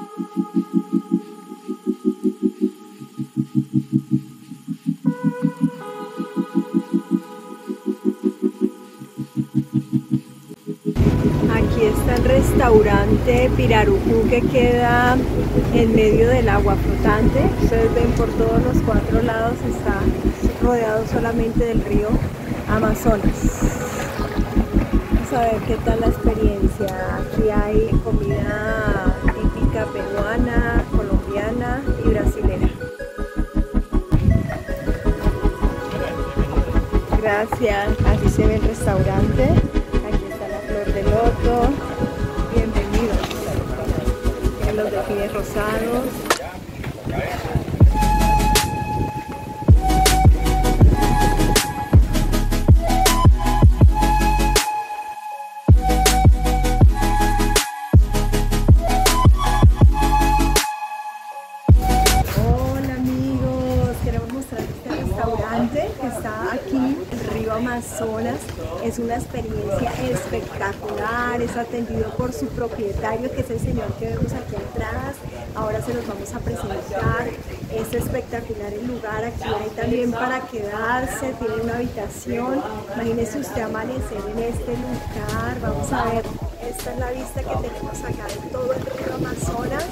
Aquí está el restaurante Pirarucú, que queda en medio del agua flotante. Ustedes ven por todos los cuatro lados, está rodeado solamente del río Amazonas. Vamos a ver qué tal la experiencia. Aquí hay comida típica peruana, colombiana y brasilera. Gracias. Así se ve el restaurante. Aquí está la flor de loto. Bienvenidos. Tienen los delfines rosados. Hola amigos, queremos mostrar este restaurante que está aquí en el río Amazonas. Es una experiencia espectacular, es atendido por su propietario, que es el señor que vemos aquí atrás. Ahora se los vamos a presentar. Es espectacular el lugar, aquí hay también para quedarse, tiene una habitación. Imagínese usted amanecer en este lugar. Vamos a ver, esta es la vista que tenemos acá de todo el río Amazonas.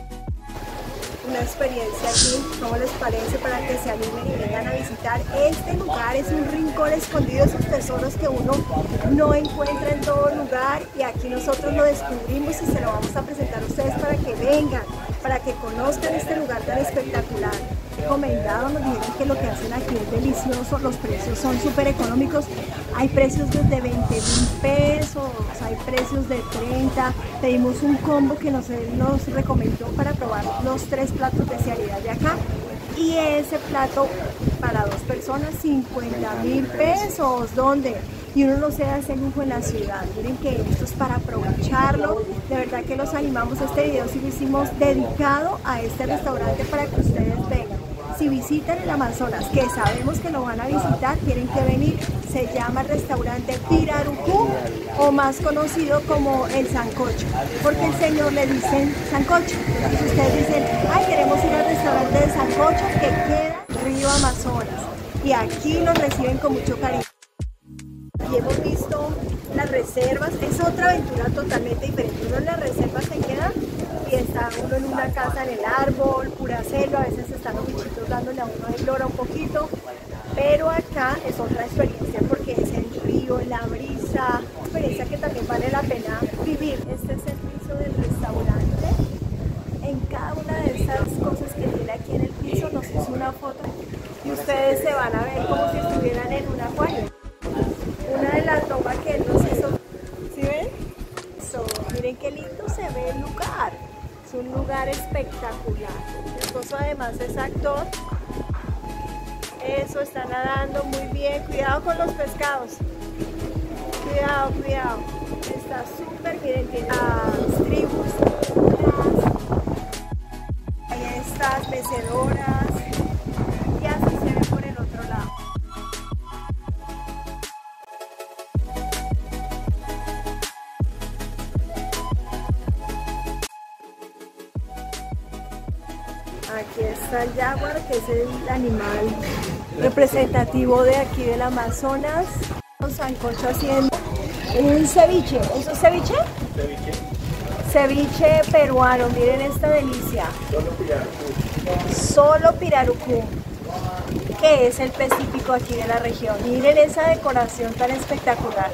Una experiencia aquí, ¿cómo les parece? Para que se animen y vengan a visitar. Este lugar es un rincón escondido, esos tesoros que uno no encuentra en todo lugar, y aquí nosotros lo descubrimos y se lo vamos a presentar a ustedes para que vengan, para que conozcan este lugar tan espectacular. Recomendado, nos dijeron que lo que hacen aquí es delicioso, los precios son súper económicos, hay precios desde 20.000 pesos, hay precios de 30, pedimos un combo que nos recomendó para probar los 3 platos de especialidad de acá, y ese plato para 2 personas 50.000 pesos, ¿dónde? Y uno no se da ese lujo en la ciudad. Miren que esto es para aprovecharlo. De verdad que los animamos. Este video sí lo hicimos dedicado a este restaurante para que ustedes vengan. Si visitan el Amazonas, que sabemos que lo van a visitar, tienen que venir. Se llama el restaurante Pirarucú, o más conocido como el Sancocho, porque el señor le dicen Sancocho. Entonces ustedes dicen, ay, queremos ir al restaurante de Sancocho que queda en Río Amazonas. Y aquí nos reciben con mucho cariño. Aquí hemos visto las reservas, es otra aventura totalmente diferente. Uno en las reservas se queda y está uno en una casa en el árbol, pura selva, a veces están los bichitos dándole a uno de flora un poquito, pero acá es otra experiencia porque es el río, la brisa, una experiencia que también vale la pena vivir. Este es el piso del restaurante. En cada una de estas cosas que tiene aquí en el piso nos hizo una foto y ustedes se van a ver como si estuvieran en un acuario. Una de las tomas que él nos hizo, ¿sí ven? Miren qué lindo se ve el lugar, es un lugar espectacular. Mi esposo además es actor. Eso, está nadando muy bien, cuidado con los pescados, cuidado, cuidado, está súper, miren, tiene las tribus, hay estas mecedoras, y así se ve por el otro lado. Aquí está el jaguar, que es el animal representativo de aquí del Amazonas. Un sancocho haciendo un ceviche. ¿Eso es ceviche? Ceviche. Ceviche peruano. Miren esta delicia. Solo pirarucú. Solo pirarucú, que es el pez típico aquí de la región. Miren esa decoración tan espectacular.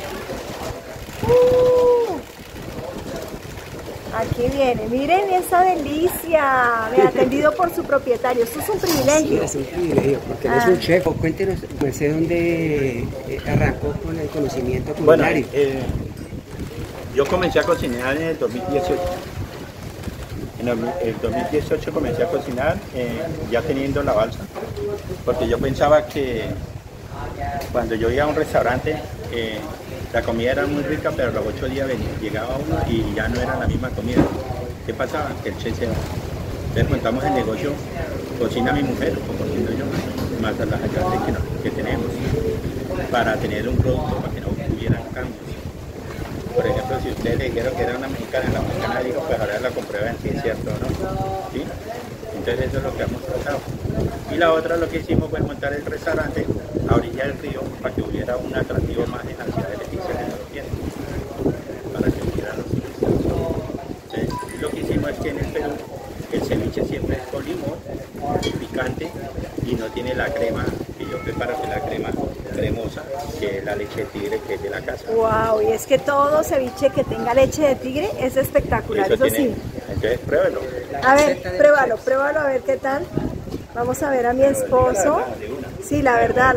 Aquí viene, miren esa delicia, atendido por su propietario. Esto es un privilegio. Sí, es un privilegio, porque él es un chef. Cuéntenos, ¿de dónde arrancó con el conocimiento culinario? Bueno, yo comencé a cocinar en el 2018. En el 2018 comencé a cocinar, ya teniendo la balsa, porque yo pensaba que cuando yo iba a un restaurante, la comida era muy rica, pero a los 8 días llegaba uno y ya no era la misma comida. ¿Qué pasaba? Que el chef se va. Entonces montamos el negocio, cocina mi mujer o cocino yo, más a las ayudantes que tenemos, para tener un producto, para que no hubieran cambios. por ejemplo, si ustedes le dijeron que era una mexicana, la mexicana dijo, pues ahora la comprueban si es cierto o no. ¿Sí? Entonces eso es lo que hemos tratado. Y la otra lo que hicimos fue montar el restaurante a orilla del río para que hubiera un atractivo más en la ciudad de Leticia que no lo tiene, para que hubiera los turistas. Entonces lo que hicimos es que en el Perú el ceviche siempre es con limón, picante y no tiene la crema que yo preparo, que es la crema cremosa, que es la leche de tigre que es de la casa. Wow, y es que todo ceviche que tenga leche de tigre es espectacular, eso tiene, sí. Entonces pruébelo. A ver, pruébalo, a ver qué tal. Vamos a ver a mi esposo. Sí, la verdad.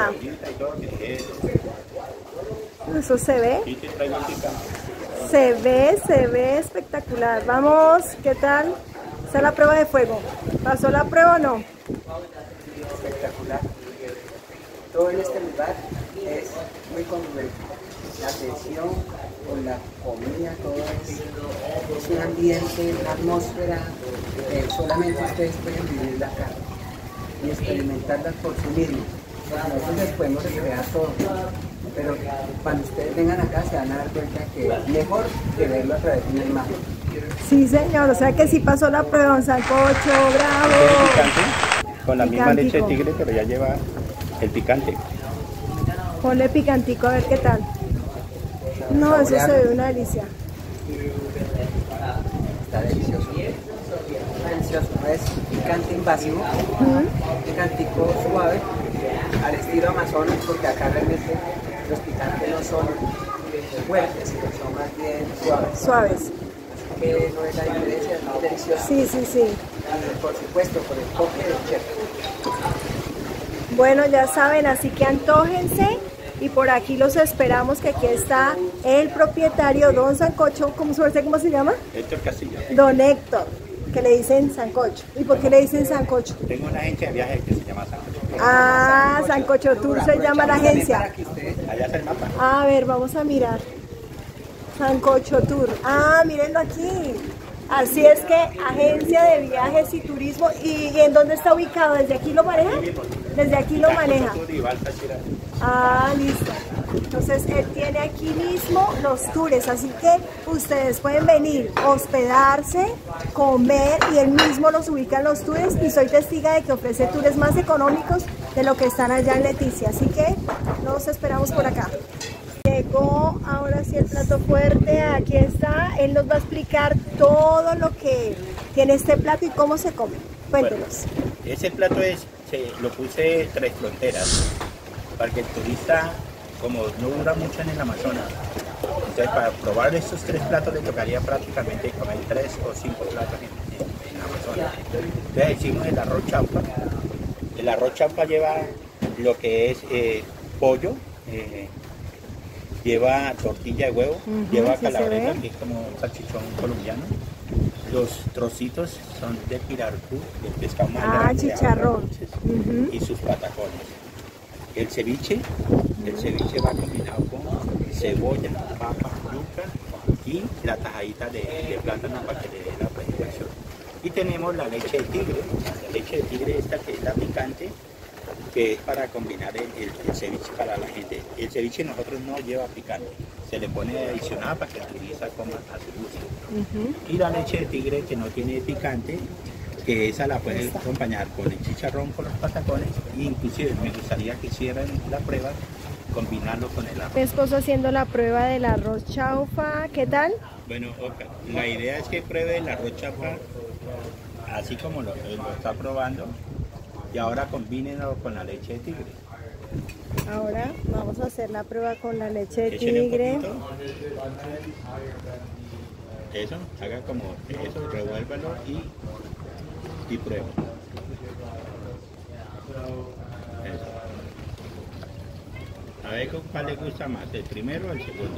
Eso se ve. Se ve espectacular. Vamos, ¿qué tal? Esta es la prueba de fuego. ¿Pasó la prueba o no? Espectacular. Todo en este lugar es muy congruente. La atención con la comida, todo es un ambiente, una atmósfera. Solamente ustedes pueden vivirla acá y experimentarla por sí mismos. Nosotros les podemos recrear todo, pero cuando ustedes vengan acá se van a dar cuenta que es mejor que verlo a través de una imagen. Sí, señor, o sea que sí pasó la prueba, un sancocho, bravo. Picante, con la misma leche de tigre, pero ya lleva el picante. Ponle picantico a ver qué tal. No, eso se ve una delicia. Está delicioso. Delicioso, es picante invasivo, picantico suave, al estilo Amazonas, porque acá realmente los picantes no son fuertes, sino son más bien suaves. Que no es la diferencia, es muy delicioso. Sí. Y por supuesto, por el toque del chef. Bueno, ya saben, así que antójense y por aquí los esperamos, que aquí está el propietario, Don Sancocho, ¿cómo se llama? Héctor Castillo. Don Héctor, que le dicen Sancocho. ¿Y por qué le dicen Sancocho? Tengo una agencia de viajes que se llama Sancocho. Ah, Sancocho Tour se llama la agencia. Allá está el mapa. A ver, vamos a mirar. Sancocho Tour. Ah, mírenlo aquí. Así es que agencia de viajes y turismo. ¿Y en dónde está ubicado? ¿Desde aquí lo maneja? Desde aquí lo maneja. Ah, listo. Entonces él tiene aquí mismo los tours, así que ustedes pueden venir, hospedarse, comer y él mismo los ubica en los tours y soy testiga de que ofrece tours más económicos de lo que están allá en Leticia. Así que los esperamos por acá. Llegó ahora sí el plato fuerte, aquí está, él nos va a explicar todo lo que tiene este plato y cómo se come. Cuéntenos. Bueno, ese plato lo puse 3 fronteras, para que el turista, como no dura mucho en el Amazonas, entonces para probar estos 3 platos le tocaría prácticamente comer 3 o 5 platos en Amazonas. Entonces hicimos el arroz chaufa. El arroz chaufa lleva lo que es pollo, lleva tortilla de huevo, lleva calabresa, que es como un salchichón colombiano. Los trocitos son de pirarucú, del pescado más grande, chicharrón. y sus patacones. El ceviche va combinado con cebolla, papa, yuca y la tajadita de plátano para que le dé la presentación. Y tenemos la leche de tigre, esta que es la picante, que es para combinar el ceviche para la gente. El ceviche nosotros no lleva picante, se le pone adicional para que el turista coma a su gusto. Y la leche de tigre que no tiene picante, que esa la puedes acompañar con el chicharrón, con los patacones, e inclusive me gustaría que hicieran la prueba, combinarlo con el arroz. Mi esposo haciendo la prueba del arroz chaufa, ¿qué tal? Bueno, la idea es que pruebe el arroz chaufa así como lo está probando, y ahora combínenlo con la leche de tigre. Ahora vamos a hacer la prueba con la leche de Échenle tigre. un poquito. Eso, haga como eso, revuélvalo y prueba. Eso. A ver cuál le gusta más, el primero o el segundo.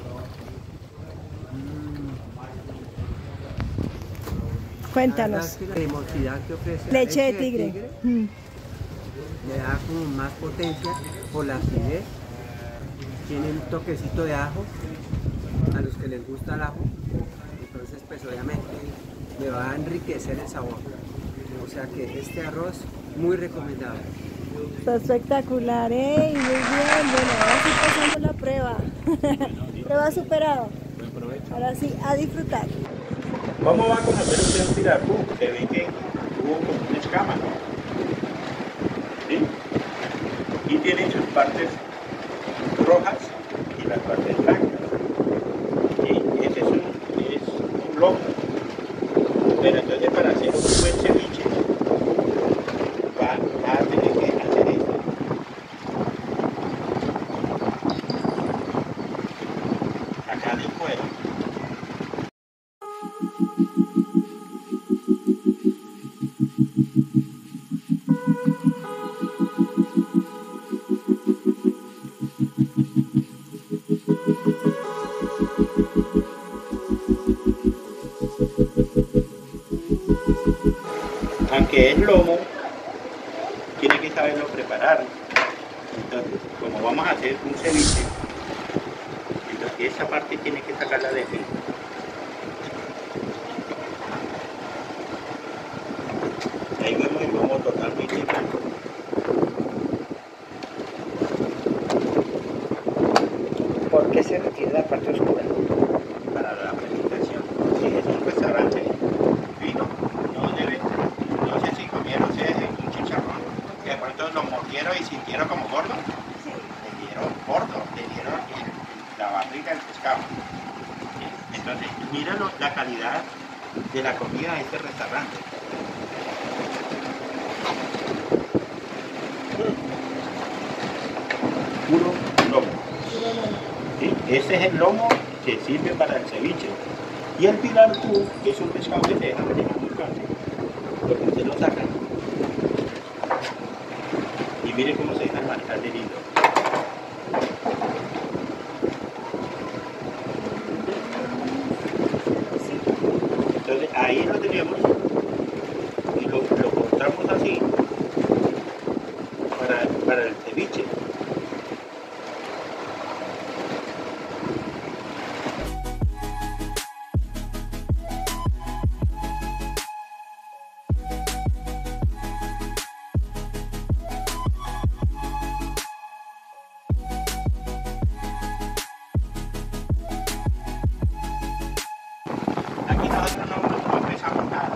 Cuéntanos. La cremosidad que ofrece la Leche de tigre. Le da como más potencia por la acidez. Tiene un toquecito de ajo a los que les gusta el ajo. Entonces pues obviamente le va a enriquecer el sabor. O sea que este arroz muy recomendable. Está espectacular, ¿eh? Muy bien, bueno, ahora sí pasamos la prueba. Prueba superado. Buen Ahora sí, a disfrutar. ¿Cómo va a conocer usted un pirajú? Se ve que tuvo como una escama, ¿sí? Y tiene sus partes rojas y las partes blancas. Y ese es un lomo. Pero entonces para hacer un buen ceviche va a tener que hacer esto. Acá de fuera. Aunque es lomo, tiene que saberlo preparar. Entonces, como vamos a hacer un ceviche, entonces esa parte tiene que sacarla de aquí. Ahí vemos el lomo totalmente blanco. ¿Por qué se retira la parte oscura? Para la presentación. Si es un restaurante fino, no sé si comieron ustedes un chicharrón, que de pronto lo mordieron y sintieron como gordo. Le dieron gordo, le dieron la barriga del pescado. Entonces, mira la calidad de la comida de este restaurante. Puro lomo. ¿Sí? Este es el lomo que sirve para el ceviche. Y el pilartú es un pescado que se deja manejar muy fácil, porque usted lo saca. Y mire cómo se deja manejar de lindo. Entonces ahí lo tenemos y lo cortamos así para el ceviche. Aquí nosotros no pesamos nada.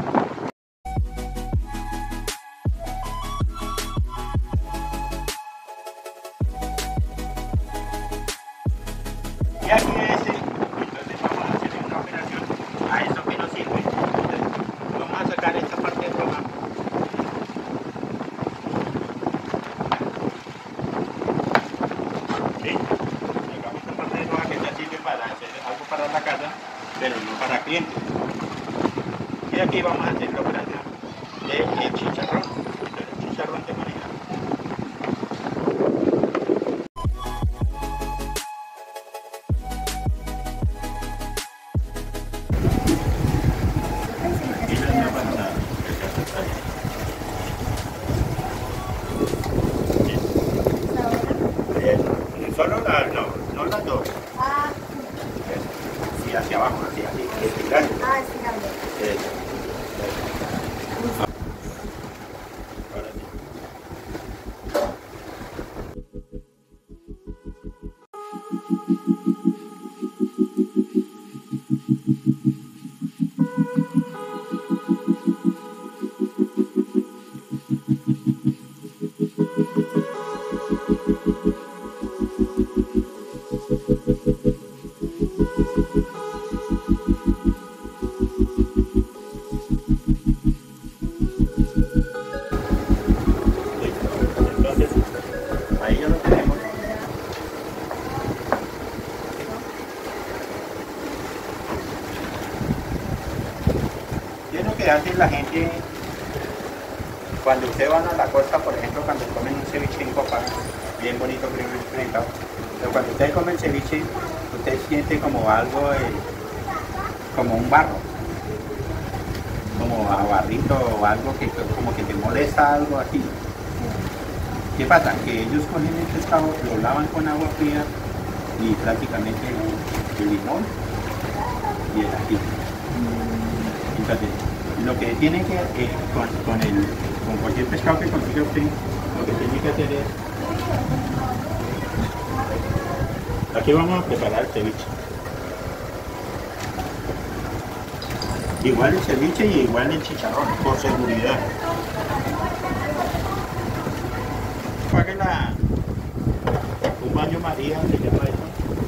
Y aquí entonces vamos a hacer una operación a eso que nos sirve. Entonces, vamos a sacar esta parte roja. ¿Sí? Sacamos esta parte roja que ya sirve para hacer algo para la casa, pero no para clientes. Y aquí vamos a hacer la operación del chicharrón. Entonces, el chicharrón te maneja. Y no es para nada. Solo no las dos. Ah, Y hacia abajo, hacia así, estirando. estirando. Eso. Ahora sí. Entonces, ahí ya lo tenemos. ¿Qué es lo que hace la gente cuando ustedes van a la costa, por ejemplo, cuando comen un ceviche en copa, bien bonito, bien enfrentado? Pero cuando ustedes comen ceviche, ustedes sienten como algo, como un barro, como a barrito o algo que como que te molesta, algo así. ¿Qué pasa? Que ellos cogen el pescado, lo lavan con agua fría y prácticamente el limón y el ají. Entonces, lo que tiene que con cualquier pescado que consiga usted, lo que tiene que hacer es, aquí vamos a preparar el ceviche. Igual el ceviche y igual el chicharrón, por seguridad. Pague un baño María, se llama eso.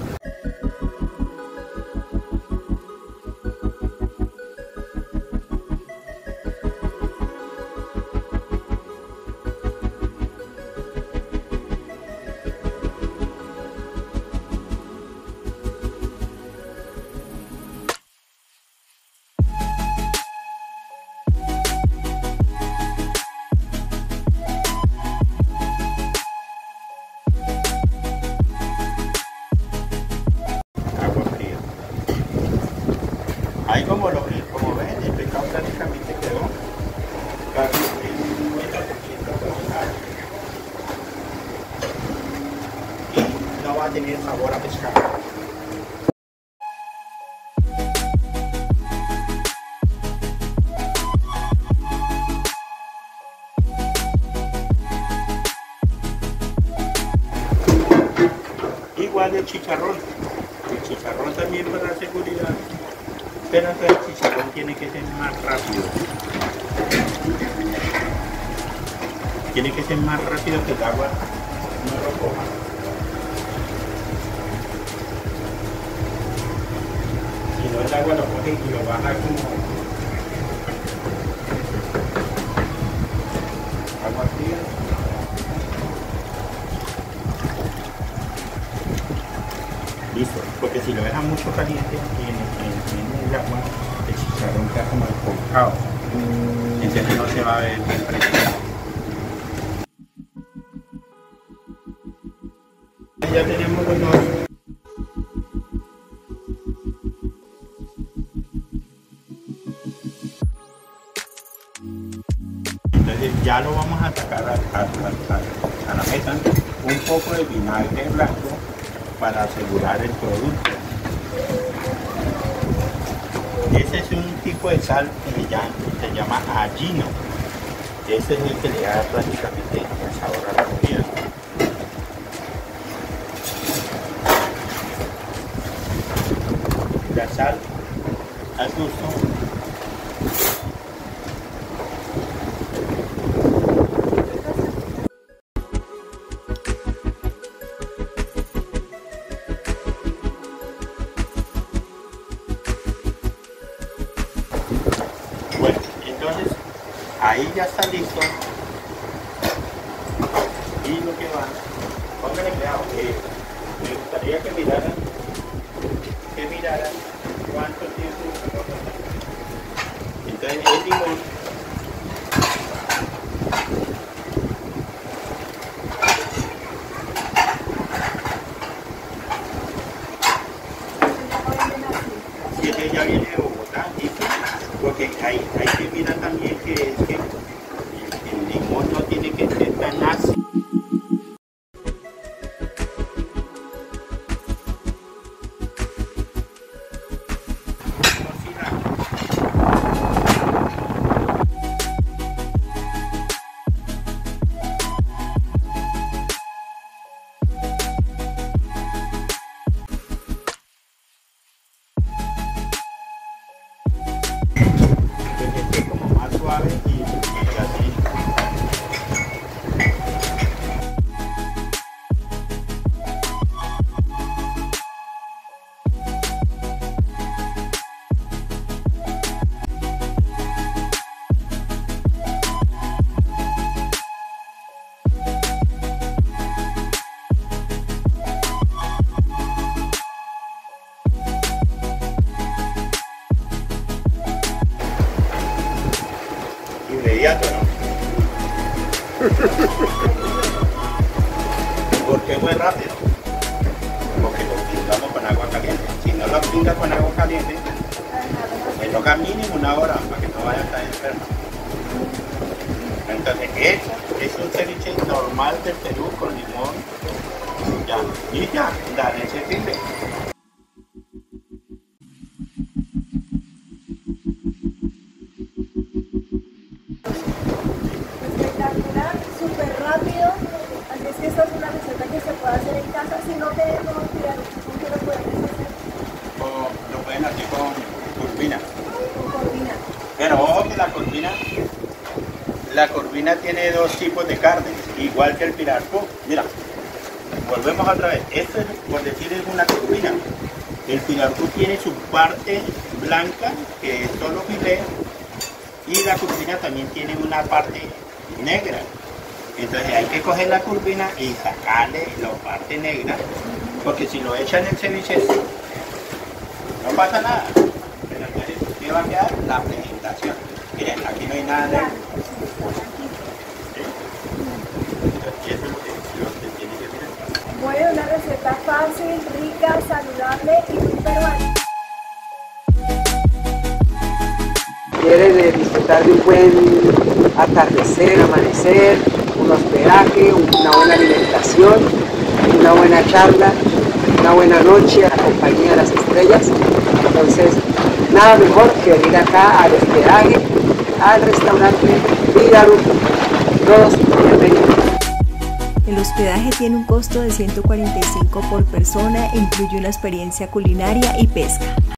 Ahí como ven, el pescado prácticamente quedó casi y no va a tener sabor a pescado. Igual el chicharrón también para seguridad. Pero el chicharrón tiene que ser más rápido. Tiene que ser más rápido que el agua no lo coja. Si no, el agua lo coge y lo baja como agua fría. Listo, porque si lo deja mucho caliente en el agua, el chicharrón queda como esponjado. Entonces no se va a ver bien fresco. Ya tenemos los dos. Entonces ya lo vamos a sacar a la mesa. Un poco de vinagre blanco para asegurar el producto. Ese es un tipo de sal que se llama allino. Ese es el que le da prácticamente el sabor a la comida. La sal al gusto. Bueno, entonces ahí ya está listo. Y lo que va, pónganle cuidado, me gustaría que miraran cuánto tiempo. Entonces el limón. Si ese ya viene de Bogotá, porque hay que mirar también que el limón no tiene que ser tan ácido. Como más suave y así. Inmediato, ¿no? ¿Por qué muy rápido? Porque lo pringamos con agua caliente. Si no lo pringas con agua caliente, me toca mínimo una hora para que no vaya a estar enfermo. Entonces, eso es un ceviche normal del Perú con limón. Ya, y ya, la leche sirve. Espectacular, súper rápido. Así es que esta es una receta que se puede hacer en casa. Si no tenemos cuidado, ¿con qué lo podemos hacer? O lo pueden hacer con turbina. Con cordina. Pero ojo que la corvina tiene dos tipos de carnes, igual que el pirarucú. Mira, volvemos otra vez. Esto es, por decir, es una corvina. El pirarucú tiene su parte blanca, que es solo filé, y la corvina también tiene una parte negra. Entonces hay que coger la corvina y sacarle la parte negra, porque si lo echan en el ceviche no pasa nada. Pero entonces, ¿qué va a quedar? La presentación. Miren, aquí no hay nada negro. Y eso es lo que tiene que ser. Bueno, una receta fácil, rica, saludable y muy peruana. ¿Quieres disfrutar de un buen atardecer, amanecer, un hospedaje, una buena alimentación, una buena charla, una buena noche a la compañía de las estrellas? Entonces, nada mejor que venir acá al hospedaje, al restaurante Pirarucú. Todos bienvenidos. El hospedaje tiene un costo de 145 por persona e incluye una experiencia culinaria y pesca.